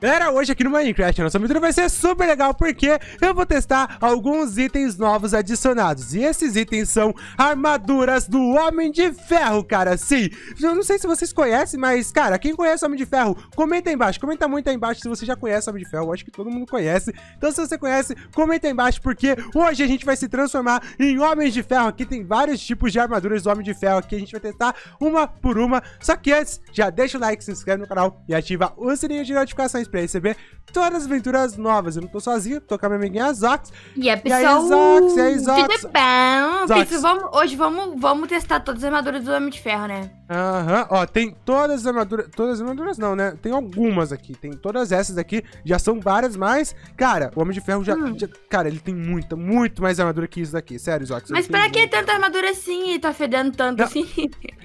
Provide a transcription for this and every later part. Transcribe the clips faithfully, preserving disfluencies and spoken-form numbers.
Galera, hoje aqui no Minecraft a nossa aventura vai ser super legal porque eu vou testar alguns itens novos adicionados. E esses itens são armaduras do Homem de Ferro, cara. Sim, eu não sei se vocês conhecem, mas, cara, quem conhece o Homem de Ferro, comenta aí embaixo. Comenta muito aí embaixo se você já conhece o Homem de Ferro. Eu acho que todo mundo conhece. Então, se você conhece, comenta aí embaixo porque hoje a gente vai se transformar em Homens de Ferro. Aqui tem vários tipos de armaduras do Homem de Ferro aqui. A gente vai testar uma por uma. Só que antes, já deixa o like, se inscreve no canal e ativa o sininho de notificações pra receber todas as aventuras novas. Eu não tô sozinho, tô com a minha amiguinha Zox. E a pessoa... E aí, Zox? E aí, Zox? Tudo bom? Zox. Pixel, vamos, hoje vamos, vamos testar todas as armaduras do Homem de Ferro, né? Aham, ó, tem todas as armaduras, todas as armaduras não, né? Tem algumas aqui, tem todas essas aqui, já são várias, mas, cara, o Homem de Ferro já, Hum. já cara, ele tem muita, muito mais armadura que isso daqui, sério, Zox. Mas ele pra tem que muito. tanta armadura assim e tá fedendo tanto Não. assim?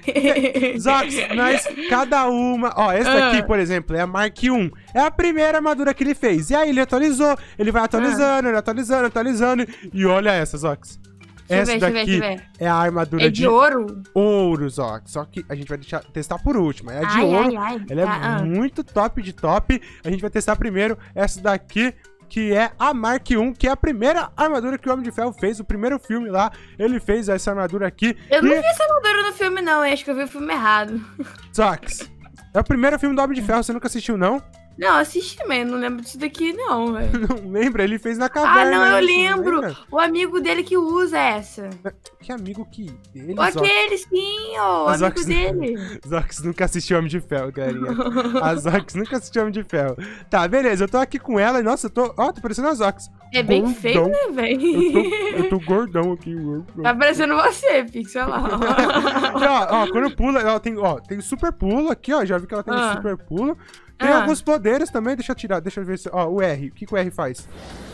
Zox, mas cada uma, ó, essa daqui, Ah. por exemplo, é a Mark um, é a primeira armadura que ele fez, e aí ele atualizou, ele vai atualizando, ele atualizando, atualizando, e olha essa, Zox. Deixa Essa eu ver, daqui deixa eu ver, deixa eu ver. é a armadura É de ouro? ouro, Zox. Só que a gente vai deixar, testar por último. É de Ai, ouro. ai, ai. Ela é Tá, ah. muito top de top. A gente vai testar primeiro essa daqui, que é a Mark um, que é a primeira armadura que o Homem de Ferro fez. O primeiro filme lá, ele fez essa armadura aqui. Eu não E, vi essa armadura no filme, não. Eu acho que eu vi o filme errado. Zox, é o primeiro filme do Homem de Ferro. Você nunca assistiu, não? Não, assisti, mas eu não lembro disso daqui, não, velho. Não lembra? Ele fez na caverna. Ah, não, eu isso, não lembro. lembra? O amigo dele que usa essa. Que amigo que ele, O aquele, sim, ó, o Mas amigo Zox- dele. Zox nunca assistiu Homem de Ferro, galerinha. A Zox nunca assistiu Homem de Ferro. Tá, beleza, eu tô aqui com ela e, nossa, eu tô... Ó, tô parecendo a Zox. É bem Gordão. feio, né, Eu velho? tô, eu tô gordão aqui. Tá parecendo você, Pixel, olha lá. E, ó, ó, quando pula, ela tem, ó, tem super pulo aqui, ó. Já vi que ela tem Ah. um super pulo. Tem Ah. alguns poderes também, deixa eu tirar, deixa eu ver se... Ó, o R, o que que o R faz?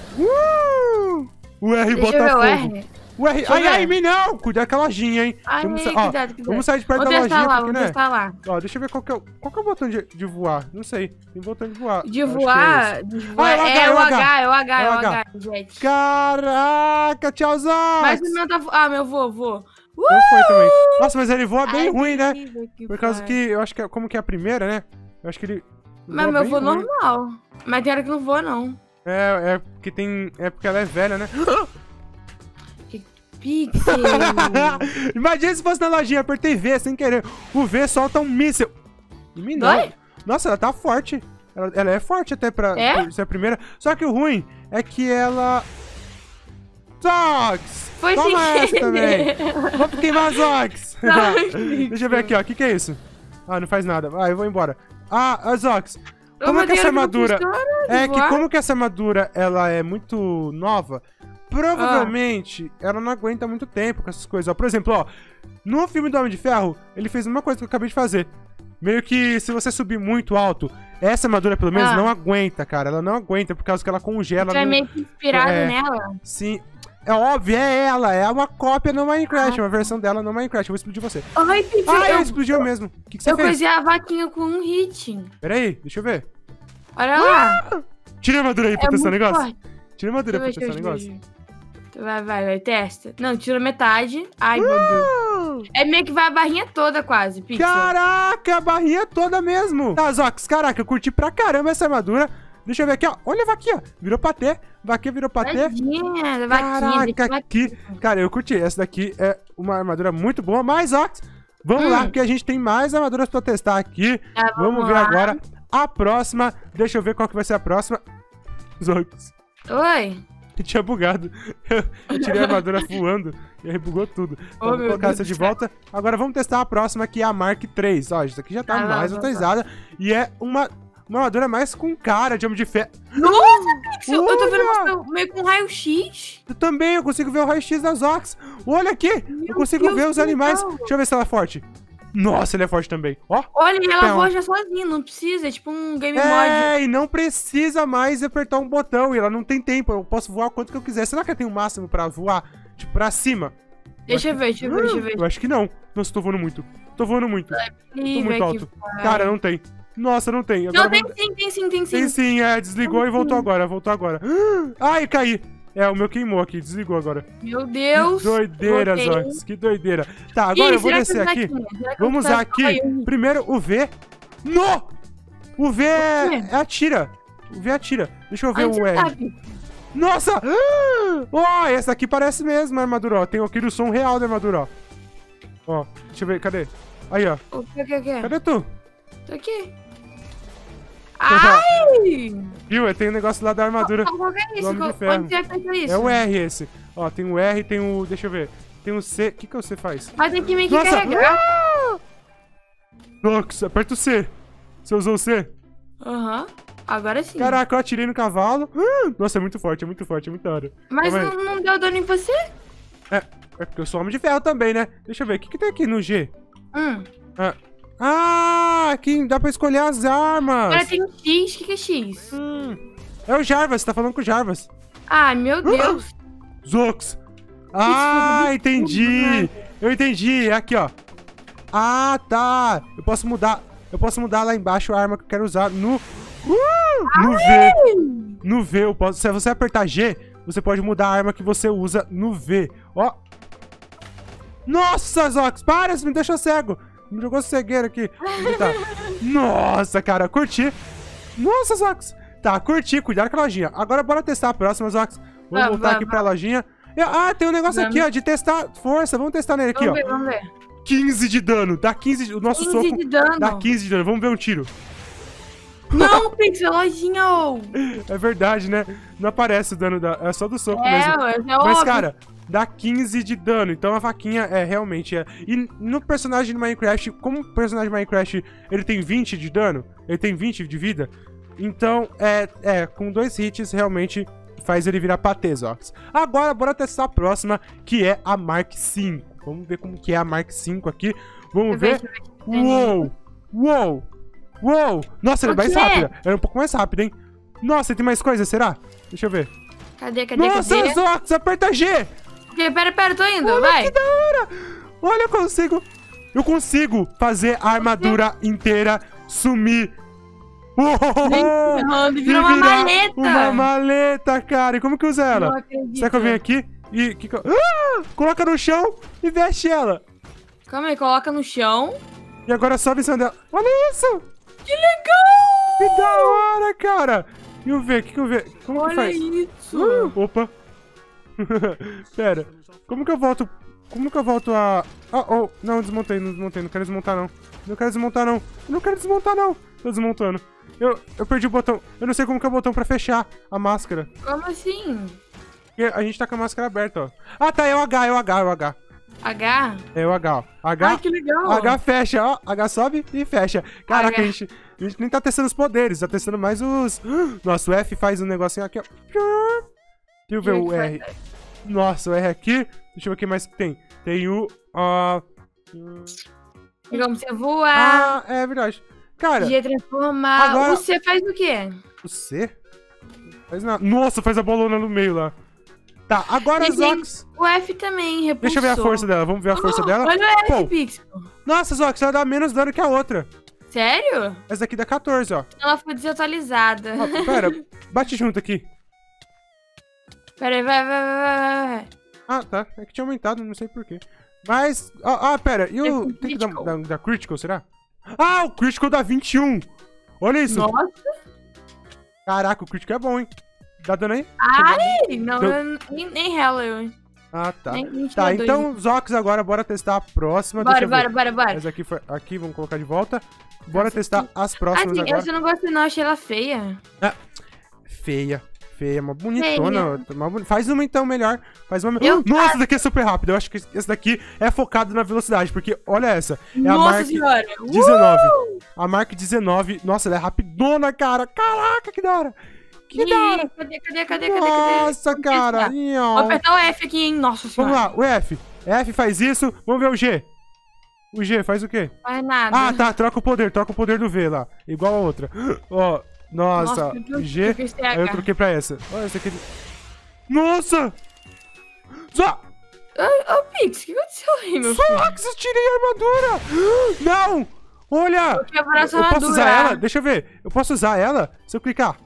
Uh! O R Deixa bota eu ver o fogo. R. O R... Deixa eu Ai, ai, ver. mim não! Cuidado com a lojinha, hein? Ai, Vamos sa- ó, cuidado, cuidado. Vamos sair de perto Vou da testar lojinha, lá, porque, vou né? testar lá. Ó, deixa eu ver qual que é o, qual que é o botão de, de voar. Não sei. Tem botão de voar. De Acho que é voar, esse. de voar. Ah, é o H, é é o o H. H, é o H, é É o o H. H, gente. Caraca, tchau, Zox! Mas o meu tá... vo- Ah, meu vô, vô. Uh! Não foi também. Nossa, mas ele voa bem Ai, ruim, né? incrível que Por causa foi. que eu acho que é, como que é a primeira, né? Eu acho que ele. Mas voa meu bem vô ruim. normal. Mas tem hora que não voa, não. É, é porque tem. É porque ela é velha, né? Pixel. Imagina se fosse na lojinha, apertei V sem querer. O V solta um míssil. Em mim não. Dói? Nossa, ela tá forte. Ela, ela é forte até pra, É? pra ser a primeira. Só que o ruim é que ela. Zox! Foi Toma sem essa também! querer. Vamos queimar Zox! Ai, Deixa eu ver aqui, ó. O que, que é isso? Ah, não faz nada. Ah, eu vou embora. Ah, a Zox. Ô, Como é meu que essa Deus, não armadura. funciona de É que voar? como que essa armadura ela é muito nova, provavelmente ela não aguenta muito tempo com essas coisas. Ó, por exemplo, ó, no filme do Homem de Ferro, ele fez uma coisa que eu acabei de fazer. Meio que se você subir muito alto, essa armadura pelo menos Ah. não aguenta, cara. Ela não aguenta por causa que ela congela. Tu é no- meio que inspirado É. nela. Sim. É óbvio, é ela. É uma cópia no Minecraft, uma versão dela no Minecraft. Eu vou explodir você. Ai, Pixel, Ah, eu, explodiu mesmo. O que, que você eu fez? coisei a vaquinha com um hit. Pera aí, deixa eu ver. Olha lá. Tira a armadura aí pra É testar o muito negócio. forte. Tira a armadura pra Deixa eu ver, testar o deixa eu ver, negócio. deixa eu ver. Vai, vai, vai, testa. Não, tira metade. Ai, meu Deus. É meio que vai a barrinha toda quase, Pixel. Caraca, a barrinha toda mesmo. Tá, Zox, caraca, eu curti pra caramba essa armadura. Deixa eu ver aqui, ó. Olha a vaquinha. Virou patê. Vaquinha virou patê. Tadinha, vaquinha, Caraca, deixa aqui. Cara, eu curti. Essa daqui é uma armadura muito boa. Mas, Zox, vamos Hum. lá, porque a gente tem mais armaduras pra testar aqui. Tá, Vamos, vamos ver lá. agora a próxima. Deixa eu ver qual que vai ser a próxima. Zox, Oi. tinha bugado. Eu tirei a armadura voando e aí bugou tudo. Então, Oh, vou meu colocar Deus essa de do céu. volta. Agora vamos testar a próxima, que é a Mark três. Ó, isso aqui já tá Ah, mais vamos, vamos. atualizada. E é uma, uma armadura mais com cara de Homem de Ferro. Nossa, Pixel, eu tô vendo Olha! você meio com raio-x. Eu também, eu consigo ver o raio-x das Zox. Olha aqui, eu Meu consigo Deus, ver os que animais. legal. Deixa eu ver se ela é forte. Nossa, ele é forte também. Ó. Olha, e ela Então. voa já sozinha, não precisa, é tipo um game mod. É, e não precisa mais apertar um botão. E ela não tem tempo. Eu posso voar o quanto que eu quiser. Será que eu tenho o máximo pra voar? Tipo, pra cima? Deixa eu ver, deixa eu ver, deixa eu ver. Eu acho que não. Nossa, tô voando muito. Tô voando muito. Ih, Tô muito vai alto. que vai. Cara, não tem. Nossa, não tem. Agora Não, tem vamos- sim, tem sim, tem sim. Tem sim, é. Desligou e voltou agora. Voltou agora. Ai, caí. É, o meu queimou aqui. Desligou agora. Meu Deus. Que doideira, voltei. Zox. Que doideira. Tá, agora Ih, eu vou será descer que aqui. tá aqui? Será que Vamos tá usar só aqui, eu? primeiro, o V. No! O V é, quê? é a tira. O V atira. Deixa eu ver Onde o você R. tá, Pix? Nossa! Ó, essa aqui parece mesmo a armadura, ó. Tem aqui o som real da armadura, ó. Ó, deixa eu ver, cadê? Aí, ó. O que, o que, o que? Cadê tu? Tô aqui. Ai! Viu? Tem um negócio lá da armadura. Qual que é do Homem de isso? Ferro. Onde você aperta isso? É o R esse. Ó, tem o R, tem o... Deixa eu ver. Tem o C. O que que o C faz? Mas tem que meio que Nossa! carregar. Nossa, aperta o C. Você usou o C? Aham. Agora sim. Caraca, eu atirei no cavalo. Nossa, é muito forte, é muito forte, é muito da hora. Mas Calma aí. não, não deu dano em você? É, é porque eu sou homem de ferro também, né? Deixa eu ver, o que que tem aqui no G? Hum. Ah, ah, aqui dá pra escolher as armas. Agora tem X. O que, que é X? Hum, é o Jarvas, você tá falando com o Jarvas. Ai, meu Deus. Zox. Ah, entendi. Eu entendi, é aqui, ó. Ah, tá. Eu posso mudar, eu posso mudar lá embaixo a arma que eu quero usar no... Uh, no V. No V, eu posso, se você apertar G, você pode mudar a arma que você usa no V. Ó. Nossa, Zox, para, você me deixou cego. Me jogou cegueira aqui. Tá. Nossa, cara, curti. Nossa, Zox. Tá, curti, cuidado com a lojinha. Agora bora testar a próxima, Zox. Vamos Vamos, voltar vamos, aqui pra lojinha. Ah, tem um negócio Vamos. aqui, ó, de testar força. Vamos testar nele aqui, Vamos ó. ver, vamos ver. quinze de dano. Dá quinze de... O nosso quinze soco de dano. dá quinze de dano. Vamos ver um tiro. Não, Pix, é lojinha, ô. É verdade, né? Não aparece o dano da... É só do soco É, mesmo. ué, é Mas, óbvio. cara, dá quinze de dano. Então a faquinha é realmente... É... E no personagem do Minecraft, como o personagem do Minecraft ele tem vinte de dano, ele tem vinte de vida, então é, é com dois hits realmente faz ele virar patê, Zox. Agora, bora testar a próxima, que é a Mark cinco. Vamos ver como que é a Mark cinco aqui. Vamos ver. Deixa eu ver. Uou! Uou! Uou! Nossa, ela é O mais quê? rápida. Ela é um pouco mais rápida, hein? Nossa, tem mais coisa, será? Deixa eu ver. Cadê, cadê, Nossa, cadê? Zox, aperta G! Ok, Pera, pera, tô indo, Olha vai. que da hora! Olha, eu consigo... Eu consigo fazer a armadura inteira sumir. Uou! Ferrando, E virou uma virar maleta. Uma maleta, cara. E como que usa ela? Não acredito. Será que eu venho aqui e... Que que eu... Ah! Coloca no chão e veste ela. Calma aí, coloca no chão. E agora sobe em cima dela. Olha isso! Que legal! Que da hora, cara! E o V, o que que eu V? Como que Olha faz? isso. Uh, opa! Pera, como que eu volto? Como que eu volto a... Ah, oh, não, desmontei, não desmontei, não quero desmontar não. Não quero desmontar não, eu não quero desmontar não. Tô desmontando. Eu, eu perdi o botão, eu não sei como que é o botão pra fechar a máscara. Como assim? Porque a gente tá com a máscara aberta, ó. Ah, tá, é o H, é o H, é o H. H? É o H, ó. H, Ai, que legal. H fecha, ó. H sobe e fecha. Caraca, H. a gente, a gente nem tá testando os poderes, tá testando mais os... Nossa, o F faz um negocinho aqui, ó. Deixa eu ver E o que R. faz? Nossa, o R aqui. Deixa eu ver o que mais que tem. Tem o... ó, Tem como você voar, Ah, é verdade. Cara, de transformar. agora- Você faz o quê? o C? Faz nada. Nossa, faz a bolona no meio lá. Tá, agora Tem- Zox. O F também, repulsou. Deixa eu ver a força dela. Vamos ver a força Oh, dela. Olha o F, Pô. Pixel. Nossa, Zox, ela dá menos dano que a outra. Sério? Essa daqui dá quatorze, ó. Ela foi desatualizada. Ó, pera, bate junto aqui. Pera aí, vai, vai, vai, vai, vai. Ah, tá. É que tinha aumentado, não sei porquê. Mas... Ah, ah, pera. E o... É Tem que dar, critical. dar, dar critical, será? Ah, o critical dá vinte e um. Olha isso. Nossa. Caraca, o critical é bom, hein? Dá dano aí? Ai, não, Deu- eu, nem, nem rela eu. hein. Ah, tá. Nem vinte e Tá, dois. então, Zox, agora bora testar a próxima. Bora, Deixa eu ver. bora, bora, bora. Essa aqui foi... Aqui, vamos colocar de volta. Bora Essa testar as próximas Assim, agora. essa eu não gosto não, achei ela feia. Feia. Feia, uma bonitona. Uma boni- Faz uma então melhor. Faz uma. Eu- Nossa, essa daqui é super rápida. Eu acho que essa daqui é focada na velocidade. Porque, olha essa. É a Nossa Mark senhora. dezenove. Uh! A Mark dezenove. Nossa, ela é rapidona, cara. Caraca, que da hora. Que Ih, da hora. Cadê, cadê, cadê, cadê, cadê? Nossa, Vamos cara. testar. Nham. Vou apertar o F aqui, hein? Nossa senhora. Vamos lá, o F. F faz isso. Vamos ver o G. O G faz o quê? Faz nada. Ah, tá. Troca o poder. Troca o poder do V lá. Igual a outra. Ó. Nossa. Nossa, eu G. troquei esse Aí eu H. troquei pra essa. Olha essa aqui. Nossa! Zó! Ô, ô, Pix, o que aconteceu aí, meu filho? Zox, eu tirei a armadura! Não! Olha! Eu quebrar essa Eu posso armadura. usar ela? Deixa eu ver. Eu posso usar ela se eu clicar.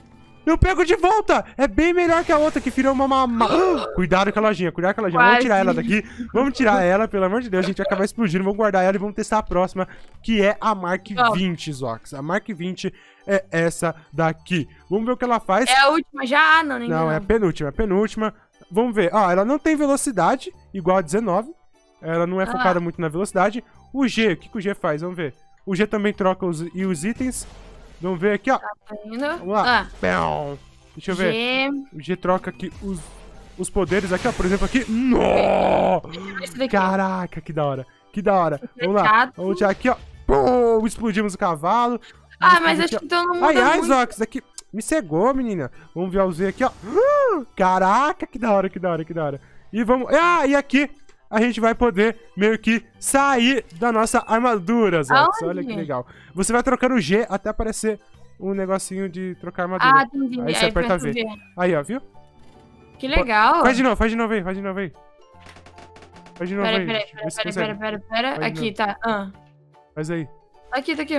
Eu pego de volta! É bem melhor que a outra que virou uma mamá. Cuidado com a lojinha, cuidado com a lojinha. Vamos tirar ela daqui. Vamos tirar ela, pelo amor de Deus. A gente vai acabar explodindo. Vamos guardar ela e vamos testar a próxima, que é a Mark vinte, Zox. A Mark vinte é essa daqui. Vamos ver o que ela faz. É a última já? Não, nem Não, não, é a penúltima, é a penúltima. Vamos ver. Ó, ela não tem velocidade, igual a dezenove. Ela não é ah. focada muito na velocidade. O G, o que, que o G faz? Vamos ver. O G também troca os, e os itens. Vamos ver aqui, ó. Tá indo. Vamos lá. Ah. Deixa eu ver. G. O G troca aqui os, os poderes aqui, ó. Por exemplo, aqui. No! Caraca, que da hora. Que da hora. Vamos lá. Vamos tirar aqui, ó. Pum, explodimos o cavalo. Ah, mas acho que então não muda Ai, ai, muito. Zox, aqui. Me cegou, menina. Vamos ver o Z aqui, ó. Caraca, que da hora, que da hora, que da hora. E vamos... Ah, e aqui a gente vai poder meio que sair da nossa armadura, Zox. Olha que legal. Você vai trocando o G até aparecer um negocinho de trocar armadura. Ah, entendi. Aí você Aí aperta V. V. Aí, ó, viu? Que legal. Faz de novo, faz de novo aí, faz de novo aí. Faz de novo Pera, aí. pera, Vê pera, se pera, consegue. pera, pera, pera. Faz de Aqui, tá. Ah. Faz aí. Aqui, tá aqui.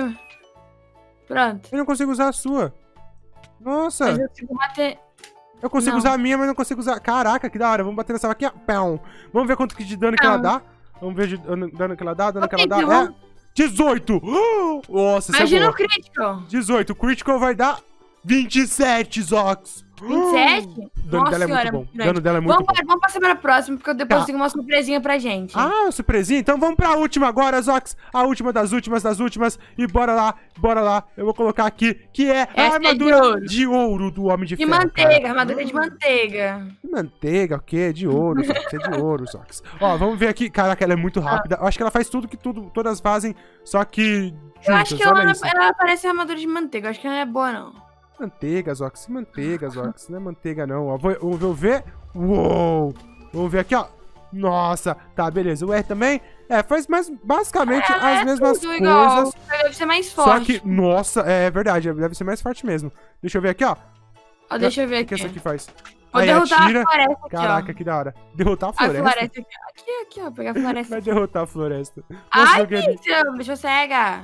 Pronto. Eu não consigo usar a sua. Nossa. Mas eu consigo bater... Eu consigo Não. usar a minha, mas não consigo usar... Caraca, que da hora. Vamos bater nessa vaquinha. Pão. Vamos ver quanto que de dano que ela dá. Vamos ver de dano dano que ela dá, dano que Ok, ela dá. então É dezoito. Nossa, isso é Imagina boa. o critical. dezoito. O critical vai dar vinte e sete, Zox. vinte e sete? O dano Nossa dela é muito senhora, bom. muito O dano dela é muito vamos, bom. para- vamos passar para a próxima, porque eu depois Tá. tenho uma surpresinha pra gente. Ah, surpresinha? Então vamos pra última agora, Zox. A última das últimas das últimas. E bora lá, bora lá. Eu vou colocar aqui, que é a Essa é de armadura ouro. de ouro do Homem de de Ferro. manteiga, cara. armadura de manteiga. De manteiga, o quê? De ouro, Zox. É de ouro, Zox. Ó, vamos ver aqui. Caraca, ela é muito rápida. Eu acho que ela faz tudo que tudo, todas fazem, só que juntas. Eu acho que Olha ela, isso. ela parece armadura de manteiga. Eu acho que ela não é boa, não. Manteiga, Zox. Manteiga, Zox. Não é manteiga, não. Ó, vou, vou, vou ver. Uou! Vamos ver aqui, ó. Nossa. Tá, beleza. O R também. É, faz mais, basicamente Ela as é mesmas tudo igual, coisas. só deve ser mais Só forte. que, nossa, é verdade. Deve ser mais forte mesmo. Deixa eu ver aqui, ó. Ó, deixa eu ver O aqui. que essa aqui faz? Vou Aí derrotar atira. a floresta aqui, Caraca, ó. que da hora. Derrotar a A floresta. floresta aqui. Aqui, aqui, ó. Pegar a floresta. Vai derrotar a floresta. Nossa, Ai, joguei ali. Pixel, me deixou cega.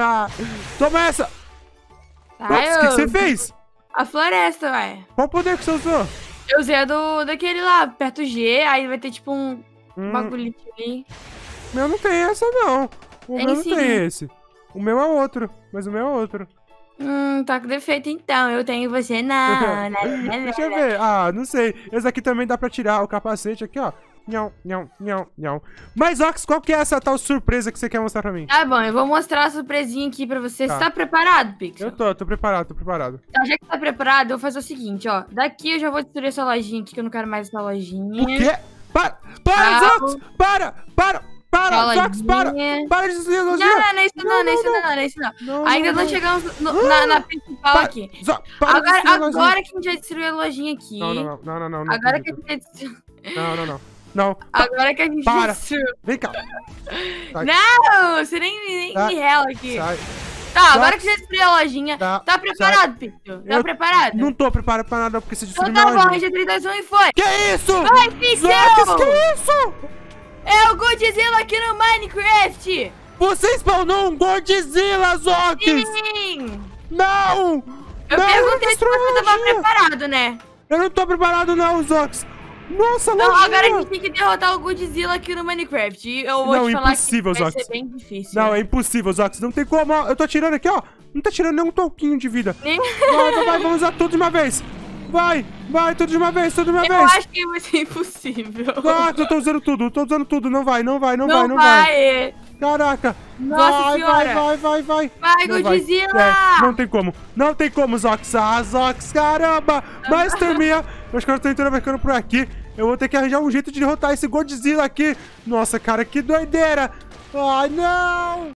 Toma essa! Tá, Nossa, o que, que eu... você fez? A floresta, ué. Qual poder que você usou? Eu usei a do, daquele lá, perto G, aí vai ter tipo um Hum, bagulho ali. O meu não tem essa, não. O Tem meu não sim. tem esse. O meu é outro, mas o meu é outro. Hum, tá com defeito então. Eu tenho você não. Deixa eu ver. Ah, não sei. Esse aqui também dá pra tirar o capacete aqui, ó. Nhão, nhão, nhão, nhão. Mas, Ox, qual que é essa tal surpresa que você quer mostrar pra mim? Tá bom, eu vou mostrar a surpresinha aqui pra você. Tá. Você tá preparado, Pixel? Eu tô, tô preparado, tô preparado. Tá, já que tá preparado, eu vou fazer o seguinte, ó. Daqui eu já vou destruir essa lojinha aqui, que eu não quero mais essa lojinha. O quê? Para! Para, Tá. Zox! Para! Para! Para, Zox! Para! Lojinha. Para de destruir a Não, lojinha! não, não é isso não, não é isso não, não é isso não. Não, Ainda não, não. chegamos no- na, na principal Para. aqui. Zox, para de Agora, destruir a lojinha. agora que a gente vai destruir a lojinha aqui. Não, não, não, não, não, não, não Agora que a acredito. gente vai destruir... Não, não, não. Não, Agora que a gente Para. destruiu... vem cá. Sai. Não, você nem, nem Tá. me rela aqui. Sai. Tá, agora que você destruiu a lojinha, Tá. tá preparado, Pixel? Tá Eu preparado? Não tô preparado pra nada porque você Então destruiu tá minha bom, lojinha. G trinta e um e foi. Que isso? Vai, Pixel! Zox, que isso? É o Godzilla aqui no Minecraft! Você spawnou um Godzilla, Zox! Sim! Não! Eu não, perguntei se destruiu a você tava lojinha. preparado, né? Eu não tô preparado não, Zox. Nossa, Então lojinha. agora a gente tem que derrotar o Godzilla aqui no Minecraft. E eu vou Não, te falar impossível, que vai Zox. ser bem difícil. Não, é impossível, Zox. Não tem como. ó. Eu tô tirando aqui, ó. Não tá tirando nem um toquinho de vida. Nem- Vai, vai, vai. Vamos usar tudo de uma vez. Vai, vai, tudo de uma vez, tudo de uma Eu vez. acho que vai ser impossível. Nossa, eu tô usando tudo, eu tô usando tudo. Não vai, não vai, não, vai, Não não vai. vai! Caraca. Nossa vai, senhora. vai, vai, vai, vai. Vai, Não Godzilla! É, não tem como. Não tem como, Zox. Ah, Zox, caramba. Mas termina. Eu acho que eu tô tentando ficando por aqui. Eu vou ter que arranjar um jeito de derrotar esse Godzilla aqui. Nossa, cara, que doideira. Ai, não.